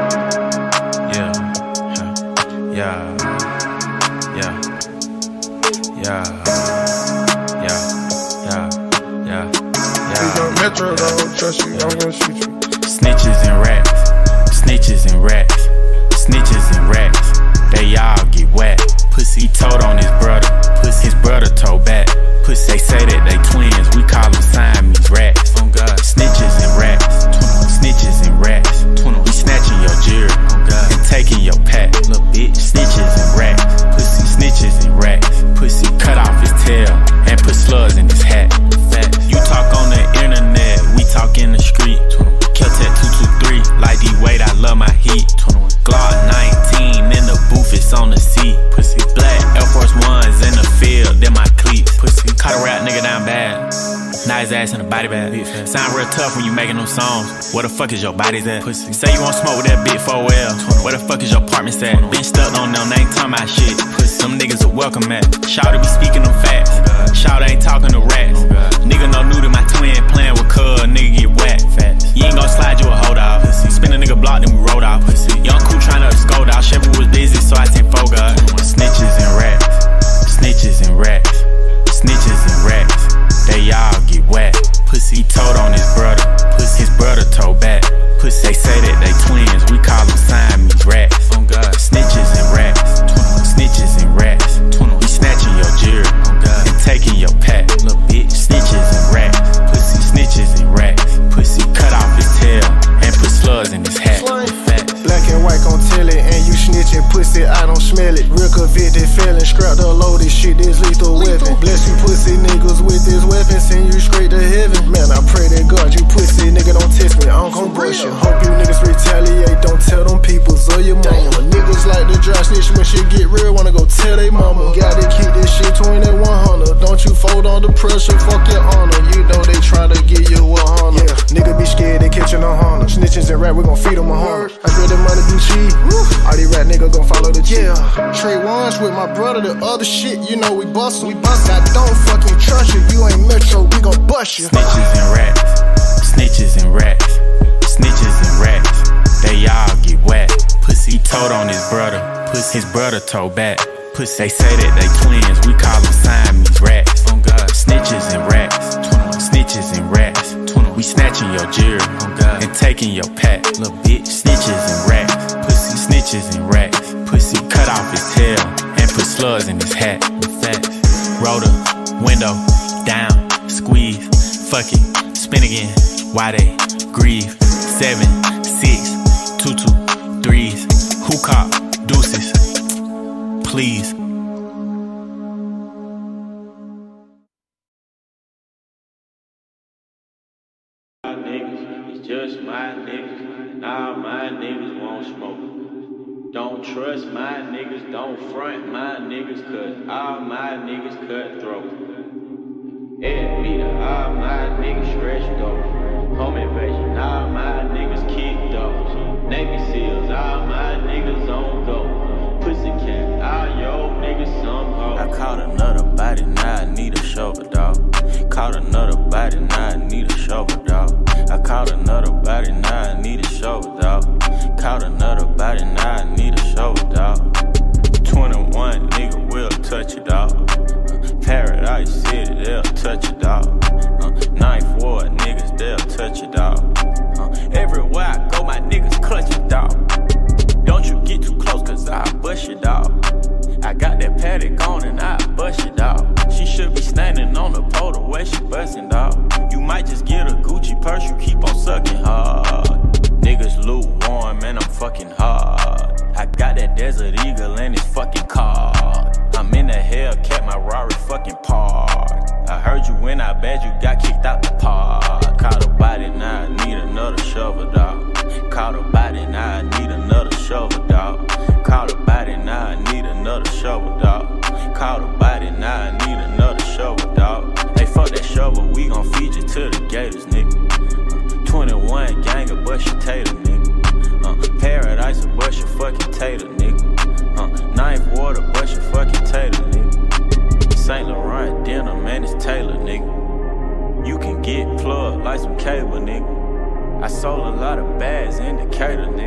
Metro, don't trust you, I'm gonna shoot you. Snitches and rats, snitches and rats, snitches and rats, they all get whacked. Pussy told on his brother, his brother told back. Pussy, they say that they twins, we call them Siamese rats. Oh God. Snitches and rats, snitches and rats, we snatching your jewelry, oh God, and taking your pack. Little bitch, snitches and rats, pussy, snitches and rats, pussy cut off his tail and put slugs in his hat. You talk on the internet, we talk in the street. Keltec 223, like D-Wade, I love my heat. Glock 19 in the booth, it's on the seat. Pussy, black Air Force Ones in the field, then my cleats. Pussy, caught a rap nigga down bad. Now his ass in a body bag. Sound real tough when you making them songs. Where the fuck is your body's at? Pussy, say you want smoke with that big 4L. Where the fuck is your apartment at? Been stuck on them, they ain't talking about shit. Pussy, them niggas are welcome at. Shout to be speaking them facts. Shout ain't talking to rats. Nigga no new to my twin, playing with cuz, nigga get whacked. You ain't gon' slide you a hold off. Spin a nigga block, then we rolled off. Young cool tryna scold out. Chevy was busy, so I sent Foga. Snitches and rats, snitches and rats, snitches and rats, they all get whacked. Pussy told on his brother told back. Pussy, they say that they twins, we call them Siamese rats. Oh God. Snitches and rats, snitches and rats, we snatching your jewelry, oh God, and taking your pack. Little bitch, snitches and rats, pussy, snitches and rats, pussy cut off his tail and put slugs in his hat. Black and white gon' tell it, and you snitching pussy, I don't smell it. Real convicted felon, scrap the loaded shit, this lethal weapon. Bless you pussy niggas with this weapon, send you straight to heaven. Man, I pray to God, you pussy nigga don't test me, I don't gon' brush you. Hope you niggas retaliate, don't tell them peoples or your mama. Niggas like to dry snitch when shit get real, wanna go tell they mama. Gotta keep this shit 2100, don't you fold under pressure, fuck your honor. You know they try to get you a honor. Yeah, nigga be scared, they catching a honor. Snitches and rap, we gon' feed them a honor. I swear the money be cheap, all these rap niggas gon' follow the cheat. Yeah, trade ones with my brother, the other shit, you know we bust. I don't fucking trust you, you ain't Metro, we gon' bust you. Snitches and rats, snitches and rats, snitches and rats, they all get whacked. Pussy told on his brother told back. Pussy, they say that they twins, we call them Siamese rats. Oh God. Snitches and rats, snitches and rats, we snatching your jewelry, oh God, and taking your pack. Little bitch, snitches and rats, pussy, snitches and rats, pussy cut off his tail and put slugs in his hat. Roll the window down, squeeze, fuck it, spin again. Why they grieve? 7, 6, 2, 2, 3s. Who caught deuces? Please. My niggas, it's just my niggas. Nah, my niggas won't smoke. Don't trust my niggas, don't front my niggas, cause all my niggas cutthroat. Ed meter, all my niggas stretched over. Home invasion, all my niggas kicked those. Navy SEALs, all my niggas on go. Pussycat, all your niggas some hoes. I caught another body, now I need a shovel, dog. Caught another body, now I need a shovel, dog. I caught another body, now I need a shovel, dog. Caught another body, now I need a shovel, dog. 21 nigga will touch it, dog. Paradise City, they'll touch it, dog. 9th Ward niggas, they'll touch it, dog. Everywhere I go, my niggas clutch it, dog. Don't you get too close, cause I'll bust you, dog. I got that paddock on and I'll bust you, dog. She should be standing on the pole the way she bustin', dog. You might just get a Gucci purse, you keep on sucking hard. Niggas lukewarm and I'm fucking hard. I got that Desert Eagle and it's fucking card. I'm in the Hellcat, my Rari fucking parked. I heard you when I bet you got kicked out the park. Caught a body, now I need another shovel, dog. Caught a body, now I need another shovel, dog. Caught a body, now I need another shovel, dog. Caught a body, now I need another shovel, dog. Hey, fuck that shovel, we gon' feed you to the Gators, nigga. 21 gang of bust your tater, nigga. Paradise will bust your fucking tater, nigga. 9th Ward will bust your fucking tater, nigga. St. Laurent dinner, man, it's Taylor, nigga. You can get plugged like some cable, nigga. I sold a lot of bags, indicator, nigga.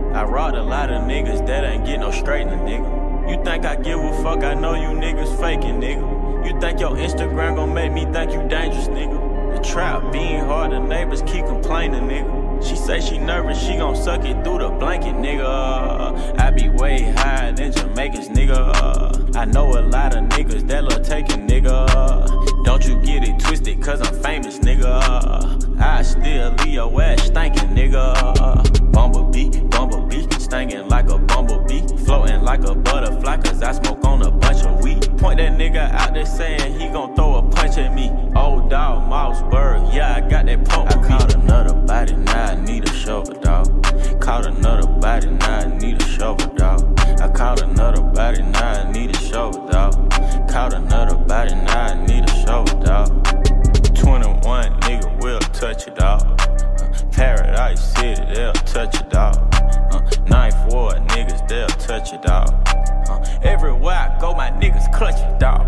I robbed a lot of niggas that ain't get no straightening, nigga. You think I give a fuck? I know you niggas faking, nigga. You think your Instagram gon' make me think you dangerous, nigga. The trap being hard, the neighbors keep complaining, nigga. She say she nervous, she gon' suck it through the blanket, nigga. I be way higher than Jamaicans, nigga. I know a lot of niggas that love taking, nigga. Don't you get it twisted, cause I'm famous, nigga. I still leave your ass stinking, nigga. Bumblebee, stinging like a bumblebee. Floating like a butterfly, cause I smoke on a bunch of weed. Point that nigga out there saying he gon' throw a punch at me. Old dog, Mossberg, yeah, I got that pump. I caught another body, now I need a shovel, dog. Caught another body, now I need a shovel, dog. I caught another body, now I need a shovel, dog. Caught another body, now I need a shovel, dog. 21 nigga will touch it, dog. Paradise City, they'll touch it, dog. 9th Ward niggas, they'll touch it, dog. Everywhere I go, my niggas clutch it, dog.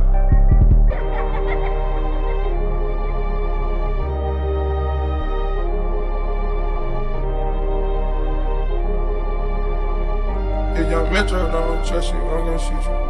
If young Metro don't trust you, I'm gon' shoot you.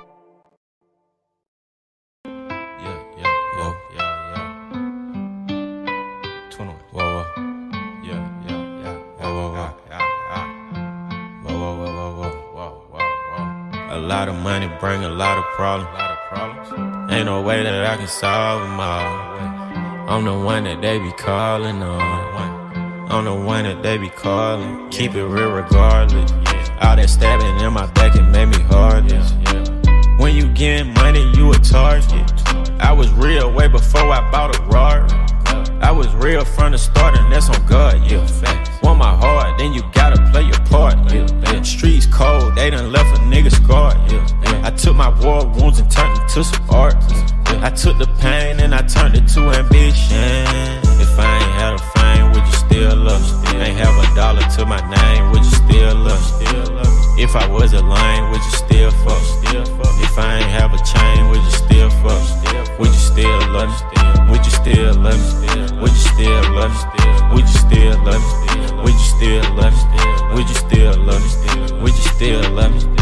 A lot of money bring a lot of problems. Ain't no way that I can solve them all. I'm the one that they be calling on. I'm the one that they be calling. Keep it real regardless. All that stabbing in my back, it made me heartless. When you getting money, you a target. I was real way before I bought a Rari. I was real from the start, and that's on God, yeah. Want my heart, then you gotta play your part, yeah. Streets cold, they done left a nigga scarred, yeah. I took my war wounds and turned it to some art. I took the pain and I turned it to ambition. If I ain't had a fame, would you still love me? Ain't have a dollar to my name, would you still love me? If I was a lame, would you still fuck? If I ain't have a chain, would you still fuck? Would you still love me? Would you still love me? Would you still love me? Would you still love me? Would you still love me? Would you still love me? Would you still love me?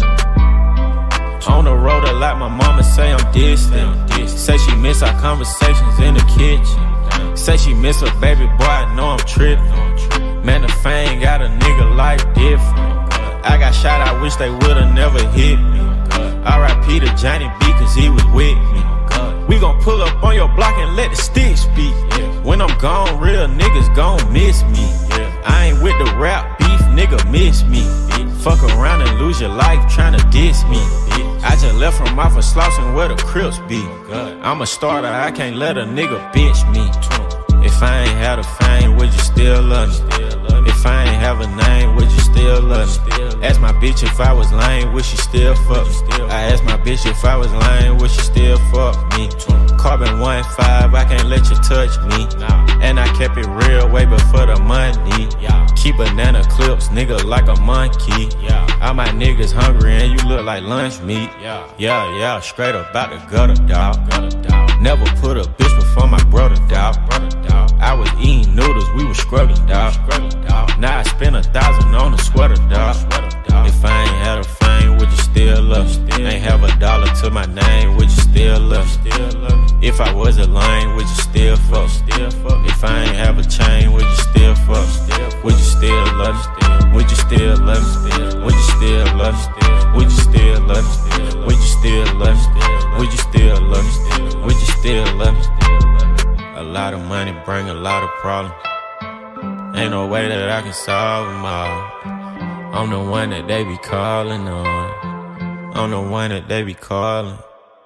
On the road a lot, my mama say I'm distant. Say she miss our conversations in the kitchen. Say she miss her baby boy, I know I'm tripping. Man, the fame got a nigga life different. I got shot, I wish they would've never hit me. R.I.P. to Johnny B, cause he was with me. We gon' pull up on your block and let the stick speak. When I'm gone, real niggas gon' miss me. I ain't with the rap beef, nigga miss me. Fuck around and lose your life tryna diss me. I just left from off of Slauson where the Crips be. I'm a starter, I can't let a nigga bitch me. If I ain't had a fame, would you still love me? If I ain't have a name, would you still love me? Ask my bitch if I was lame, would she still fuck me? I asked my bitch if I was lame, would she still fuck me? Carbon 1-5, I can't let you touch me. And I kept it real way before the money. Keep banana clips, nigga, like a monkey. All my niggas hungry and you look like lunch meat. Yeah, straight up out the gutter, dawg. Never put a bitch before my brother, dawg. I was eating noodles, we was scrubbing, dawg. Now I spend 1,000 on a sweater, dawg. If I ain't had a fame, would you still love me? Ain't have a dollar to my name, would you still love me? If I was a lame, would you still fuck? If I ain't have a chain, would you still fuck? Would you still love me? Would you still love me? Would you still love me? Would you still love me? Would you still love me? Would you still love me? Would you still love me? A lot of money bring a lot of problems. Ain't no way that I can solve them all. I'm the one that they be calling on. I'm the one that they be calling.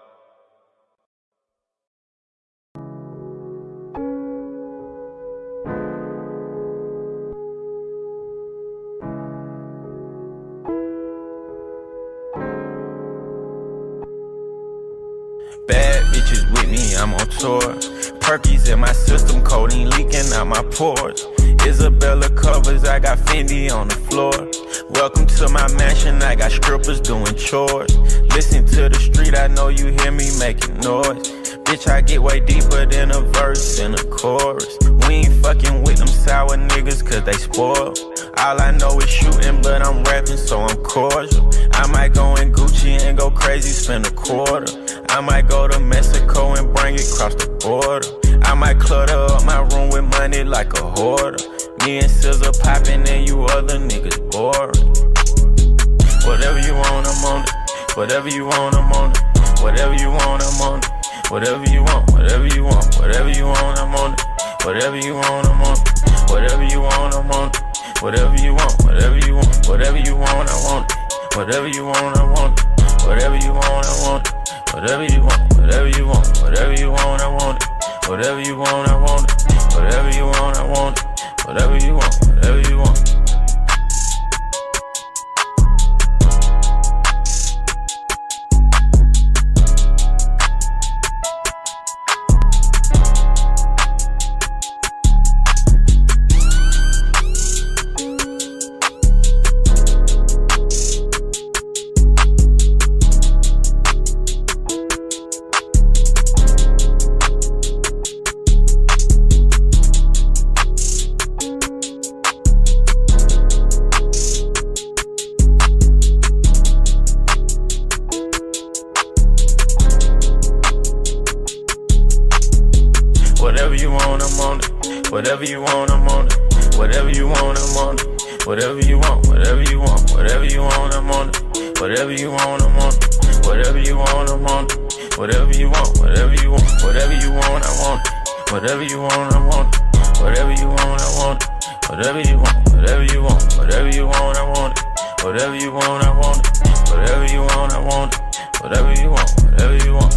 Bad bitches with me, I'm on tour. Perkies in my system, codeine leaking out my pores. Isabella covers, I got Fendi on the floor. Welcome to my mansion, I got strippers doing chores. Listen to the street, I know you hear me making noise. Bitch, I get way deeper than a verse and a chorus. We ain't fucking with them sour niggas cause they spoiled. All I know is shooting, but I'm rapping, so I'm cordial. I might go in Gucci and go crazy, spend a quarter. I might go to Mexico and bring it across the border. I might clutter up my room with money like a hoarder. Me and Scissor popping and you other niggas boring. Whatever you want, I'm on it. Whatever you want, I'm on it. Whatever you want, I'm on it. Whatever you want, whatever you want, whatever you want, I'm on it. Whatever you want, I'm on it. Whatever you want, I'm on it. Whatever you want, whatever you want, whatever you want, I want it. Whatever you want, I want it. Whatever you want, I want it. Whatever you want, whatever you want, whatever you want, I want it. Whatever you want, I want it. Whatever you want, I want it. Whatever you want, whatever you want. Whatever you want, I'm on it. Whatever you want, I'm on it. Whatever you want, I'm on it. Whatever you want, whatever you want, whatever you want, I'm on it. Whatever you want, I'm on it. Whatever you want, I'm on it. Whatever you want, whatever you want, whatever you want, I want it. Whatever you want, I want it. Whatever you want, I want it. Whatever you want, whatever you want, whatever you want, I want it. Whatever you want, I want it. Whatever you want, I want it. Whatever you want, whatever you want.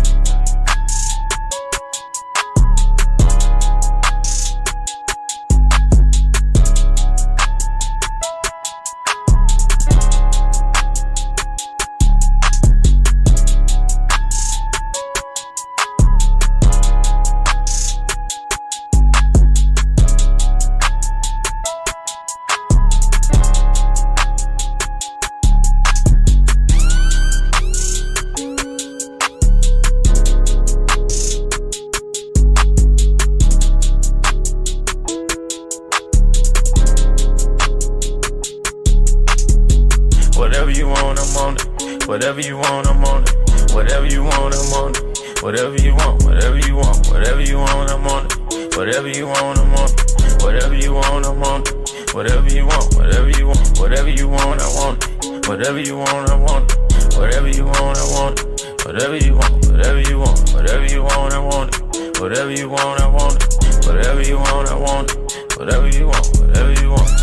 Whatever you want, I'm on it. Whatever you want, I'm on it. Whatever you want, I'm on it. Whatever you want, whatever you want, whatever you want, I'm on it. Whatever you want, I'm on it. Whatever you want, I'm on it. Whatever you want, whatever you want, whatever you want, I want it. Whatever you want, I want it. Whatever you want, I want it. Whatever you want, whatever you want, whatever you want, I want it. Whatever you want, I want it. Whatever you want, I want it. Whatever you want, whatever you want.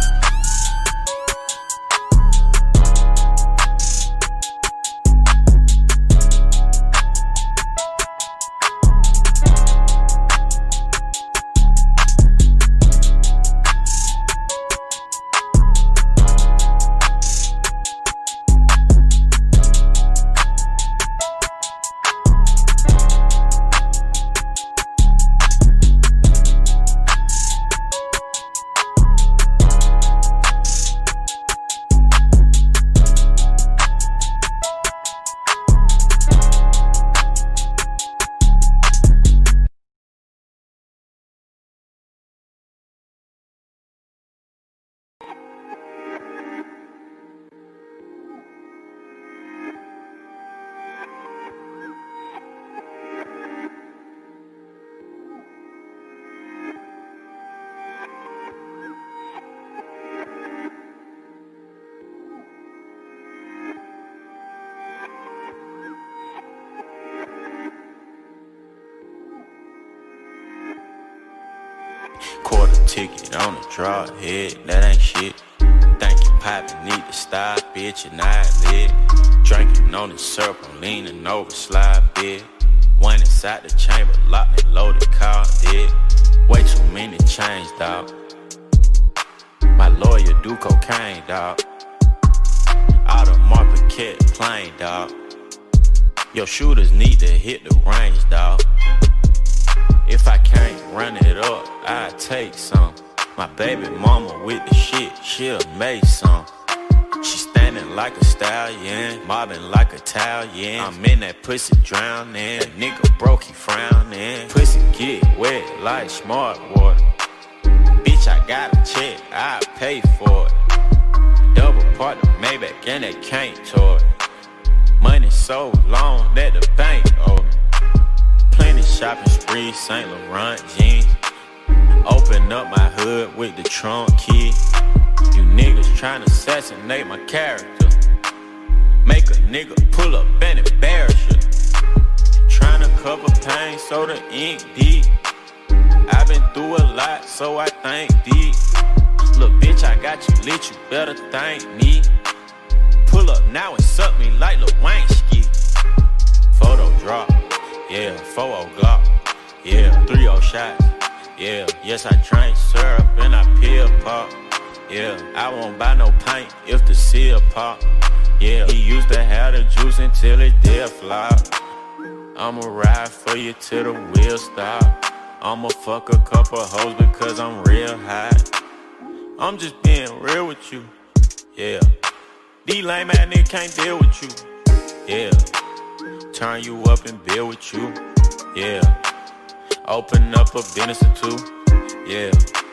Quarter ticket on the draw head, that ain't shit. Think you poppin', need to stop, bitch, and I lit. Drinking on the syrup, I'm leaning over, slide bit. One inside the chamber, locked and loaded, car dead. Way too many chains, dawg. My lawyer do cocaine, dawg. Out of Marquette plane, dawg. Your shooters need to hit the range, dawg. If I can't run it up, I take some. My baby mama with the shit, she'll make some. She standing like a stallion, mobbing like Italian. I'm in that pussy drowning, that nigga broke, he frowning. Pussy get wet like smart water. Bitch, bitch, I got a check, I pay for it. Double part the Maybach and they can't tour it. Money so long that the bank owe me. Plenty shopping sprees, St. Laurent jeans. Open up my hood with the trunk key. You niggas tryna assassinate my character. Make a nigga pull up and embarrass you. Tryna cover pain so the ink deep. I've been through a lot, so I think deep. Look, bitch, I got you lit, you better thank me. Pull up now and suck me like Lil Wayne ski. Photo drop, yeah, 4-0 Glock, yeah, 3-0 shots, yeah. Yes, I drink syrup and I peel pop, yeah. I won't buy no paint if the seal pop, yeah. He used to have the juice until it did flop. I'ma ride for you till the wheels stop. I'ma fuck a couple hoes because I'm real hot. I'm just being real with you, yeah. These lame ass niggas can't deal with you, yeah. Turn you up and build with you, yeah. Open up a business or two, yeah.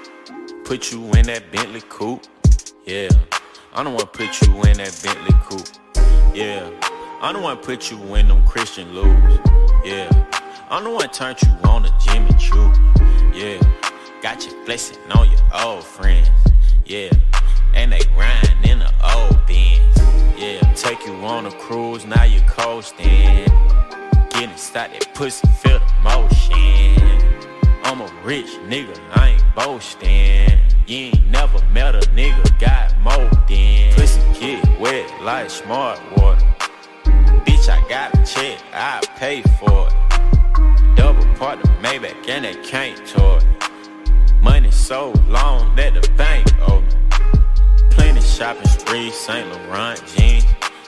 Put you in that Bentley coupe, yeah. I don't wanna put you in that Bentley coupe, yeah. I don't wanna put you in them Christian Louis, yeah. I don't wanna turn you on to Jimmy Choo, yeah. Got you flexing on your old friends, yeah. And they riding in the old Benz, yeah. Take you on a cruise, now you coasting. Getting started, that pussy, feel the motion. I'm a rich nigga, I ain't boasting. You ain't never met a nigga, got more than. Pussy get wet like smart water. Bitch, I got a check, I pay for it. Double part the Maybach and they can't tour it. Money so long that the bank owe me. Plenty shopping sprees, St. Laurent jeans.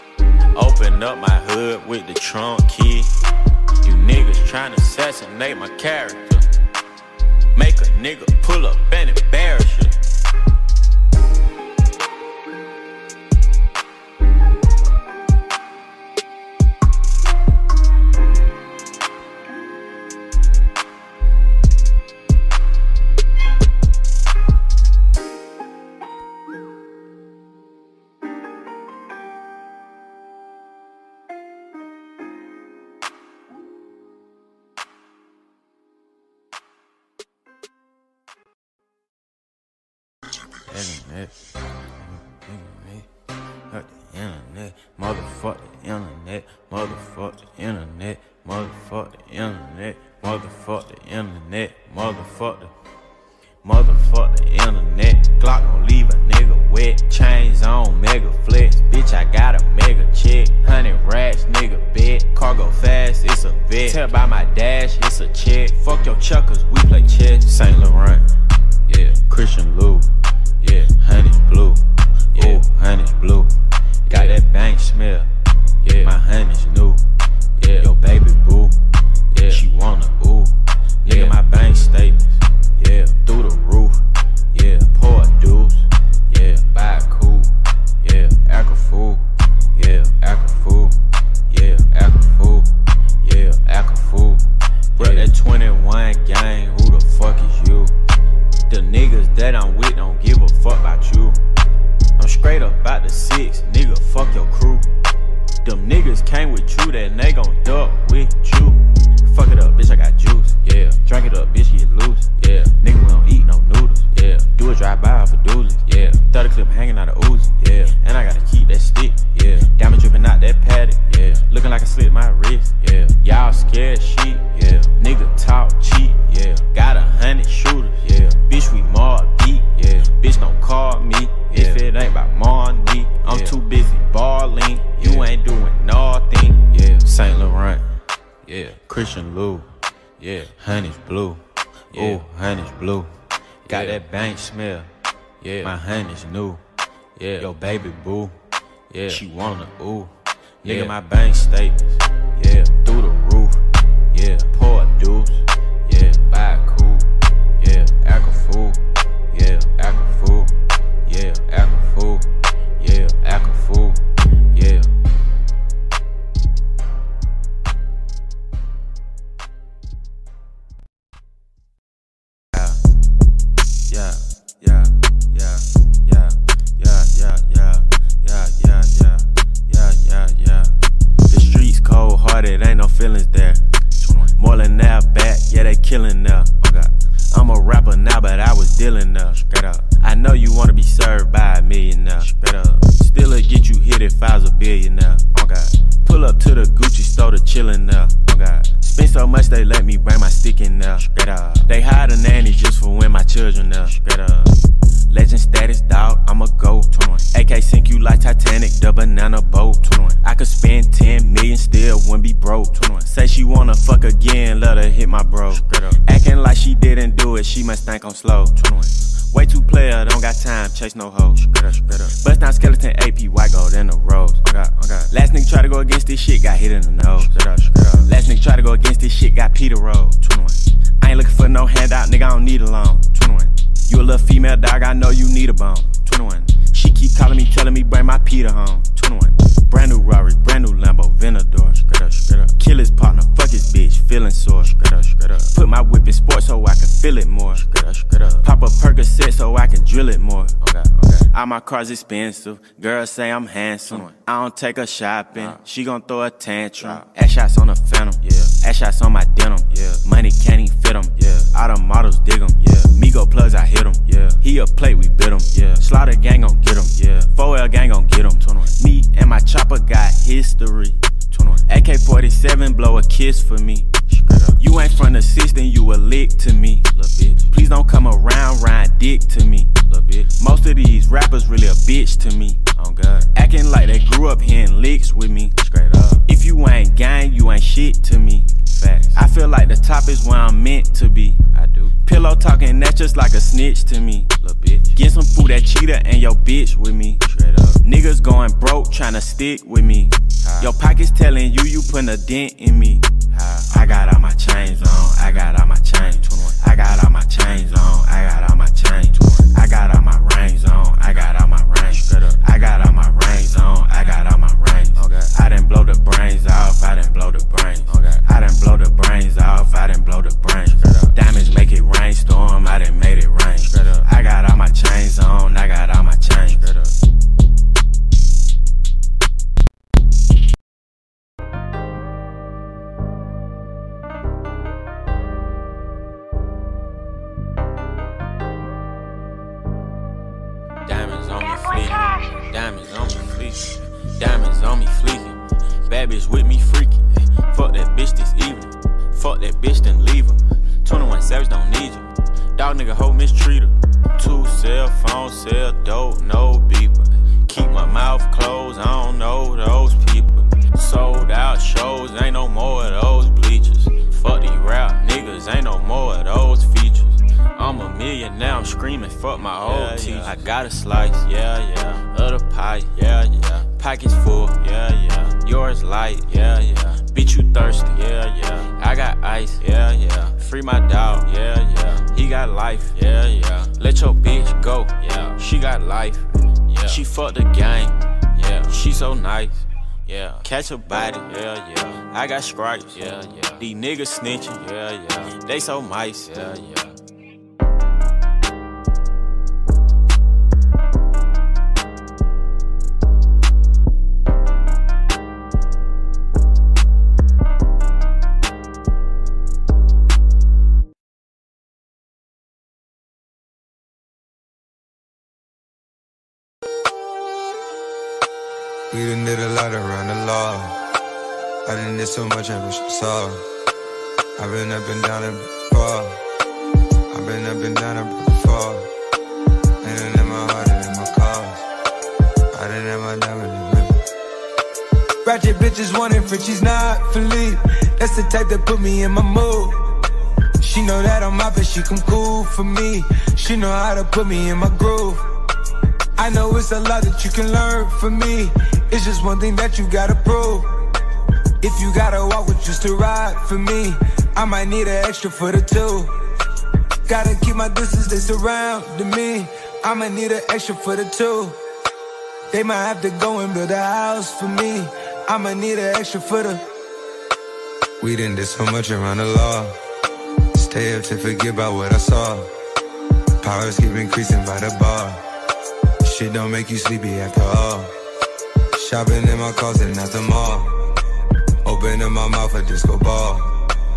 Open up my hood with the trunk key. You niggas tryna assassinate my character. Make a nigga pull up and embarrass you. Motherfuck the internet, motherfuck the internet, motherfuck the internet, motherfuck the internet, motherfuck the internet. Glock gon' leave a nigga wet, chains on, mega flex. Bitch, I got a mega check, 100 racks, nigga bet. Cargo fast, it's a vet. Tell by my dash, it's a check. Fuck your chuckers, we play chess. St. Laurent, yeah, Christian Lou, yeah, honey's blue, yeah, honey's blue. Got that bank smell, yeah. My honey's new, yeah. Your baby boo, yeah. She wanna ooh, yeah. Look at my bank statements, yeah. Through the roof, yeah. Pour dudes, yeah. Buy a coupe, yeah. Acca-fool, yeah. Acca-fool, yeah. Acca-fool, yeah. Acca-fool. Bro, that 21 gang, who the fuck is you? The niggas that I'm with don't give a fuck about you. I'm straight up about the 6, nigga, fuck your crew. Them niggas came with you, that they gon' duck with you. Fuck it up, bitch, I got juice, yeah. Drink it up, bitch, get loose, yeah. Nigga, we don't eat no noodles, yeah. Do a drive-by for doolies, yeah. 30 clip hanging out of Uzi, yeah. And I gotta keep that stick, yeah. Diamond dripping out that paddock, yeah. Looking like I slit my wrist, yeah. Y'all scared shit, yeah. Nigga talk cheap, yeah. Got 100 shooters, yeah. Bitch, we more beat, yeah. Bitch, don't call me, yeah. If it ain't about money, I'm too busy balling. You ain't doing nothing, yeah. St. Laurent, yeah. Christian Lou, yeah. Honey's blue, yeah. Ooh, honey's blue. Got that bank smell, yeah. My honey's new, yeah. Your baby boo, yeah. She wanna ooh, yeah. Nigga, my bank statements, yeah. Through the roof, yeah. Pour dudes, yeah. Buy a coupe, yeah. Acca-fool, yeah. Acca-fool, yeah. Acca-fool, yeah. Acca-fool, yeah. feeling there. I'm a rapper now, but I was dealing there. Straight up. I know you wanna be served by a millionaire. Straight up. Still'll get you hit if I was a billionaire. Oh God. Pull up to the Gucci store to chillin' there. Oh God. Spend so much they let me bring my stick in there. Straight up. They hire the nanny just for when my children there. Straight up. Legend status, dog, I'ma go. 21. AK sink you like Titanic, the banana boat. 21. I could spend 10 million, still wouldn't be broke. 21. Say she wanna fuck again, let her hit my bro. Acting like she didn't do it, she must think I'm slow. 21. Way too player, don't got time, chase no hoes. Bust down skeleton, AP, white gold in the rose. Last nigga try to go against this shit, got hit in the nose. Last nigga try to go against this shit, got Peter roll. 21. I ain't looking for no handout, nigga, I don't need a loan. 21. You a little female dog, I know you need a bone. 21. She keep calling me, telling me bring my Peter home. 21. Brand new Rari, brand new Lambo, Venador. Straight up. Kill his partner, fuck his bitch, feeling sore. Straight up. Put my whip in sports so I can feel it more. Straight up. Pop a Percocet so I can drill it more. Okay. All my cars expensive, girls say I'm handsome. I don't take her shopping, she gon' throw a tantrum. Ass shots on the Phantom, ass shots on my denim. Money can't even fit them, all the models dig them. Migo plugs, I hit him. He a plate, we bit him. Slaughter gang gon' get him. 4L gang gon' get him. Me and my chopper got history. AK-47 blow a kiss for me. You ain't from the system, you a lick to me. Please don't come around, ride dick to me. Most of these rappers really a bitch to me. Oh God. Acting like they grew up hearing licks with me. Straight up. If you ain't gang, you ain't shit to me. Facts. I feel like the top is where I'm meant to be. I do. Pillow talking, that's just like a snitch to me. Little bitch. Get some food at Cheetah and your bitch with me. Straight up. Niggas going broke, tryna stick with me. Your pockets telling you putting a dent in me. I got all my chains on, I got all my chains. I got all my chains on, I got all my chains. I got all my rings on, I got all my rings. I got all my rings on, I got all my rings. I done blow the brains off, I done blow the brains. I done blow the brains off, I done blow the brains. Diamonds make it rainstorm, I done made it rain. I got all my chains on, I got all my chains. Diamonds on me fleeking. Bad bitch with me freaking. Fuck that bitch this evening. Fuck that bitch then leave her. 21 Savage don't need you. Dog nigga hoe mistreat her. 2 cell phones, sell dope, no beeper. Keep my mouth closed, I don't know those people. Sold out shows, ain't no more of those bleachers. Fuck these rap niggas, ain't no more of those features. I'm a million now, I'm screaming, fuck my old teeth. I got a slice, of the pie, Pockets full, yours light, Bitch you thirsty, I got ice, Free my dog, He got life, Let your bitch go, She got life, She fucked the gang, She so nice, Catch a body, I got stripes, These niggas snitching, They so mice, We done did a lot around the law. I done did so much I wish you saw. I've been up and down and before. I've been up and down and before. And it in my heart and in my cars. I done had my diamond in river. Ratchet bitches wanting Frenchies, not Philippe. That's the type that put me in my mood. She know that I'm out, but she come cool for me. She know how to put me in my groove. I know it's a lot that you can learn from me. It's just one thing that you gotta prove. If you gotta walk with just to ride for me, I might need an extra foot or two. Gotta keep my distance, they surrounding me. I'ma need an extra foot or two. They might have to go and build a house for me. I'ma need an extra foot or. We done did so much around the law. Stay up to forget about what I saw. Powers keep increasing by the bar. Shit don't make you sleepy after all. Shopping in my closet and at the mall. Opening my mouth a disco ball.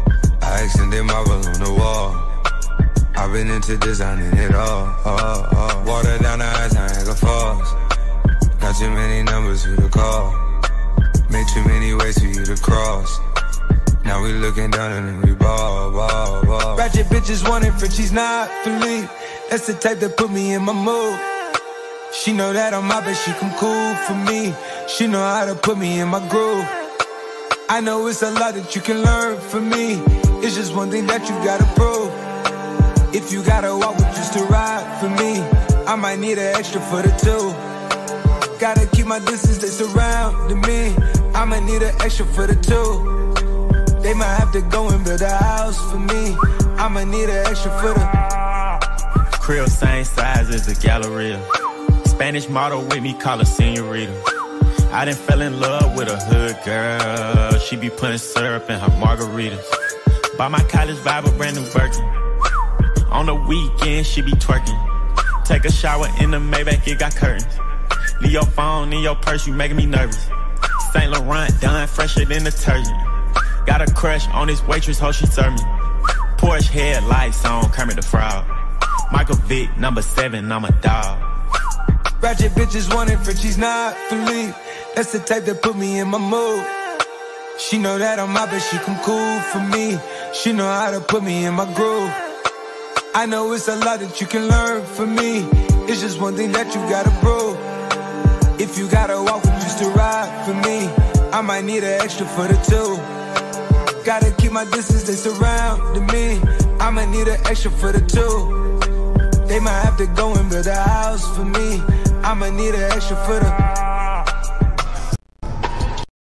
I extended marble on the wall. I've been into designing it all. Water down the eyes, Niagara Falls. Got too many numbers for the call. Made too many ways for you to cross. Now we looking down and we ball. Ratchet bitches wanting Frenchies, not Philippe. That's the type that put me in my mood. She know that I'm out, but she come cool for me. She know how to put me in my groove. I know it's a lot that you can learn from me. It's just one thing that you gotta prove. If you gotta walk with just to ride for me, I might need an extra for the two. Gotta keep my distance, they surrounding me. I might need an extra for the two. They might have to go and build a house for me. I might need an extra for the crib same size as the Galleria. Spanish model with me, call her senorita. I done fell in love with a hood girl. She be putting syrup in her margaritas. Buy my college vibe a brand new Birkin. On the weekend, she be twerking. Take a shower in the Maybach, it got curtains. Leave your phone in your purse, you making me nervous. Saint Laurent done fresher than detergent. Got a crush on this waitress, hoe she serve me. Porsche headlights on Kermit the Frog. Michael Vick, number 7, I'm a dog. Ratchet bitches wanting Frenchies, not Philippe. That's the type that put me in my mood. She know that I'm out, but she come cool for me. She know how to put me in my groove. I know it's a lot that you can learn from me. It's just one thing that you gotta prove. If you gotta walk with just to ride for me, I might need an extra for the two. Gotta keep my distance, they surrounding me. I might need an extra for the two. They might have to go and build a house for me. I might need an extra for the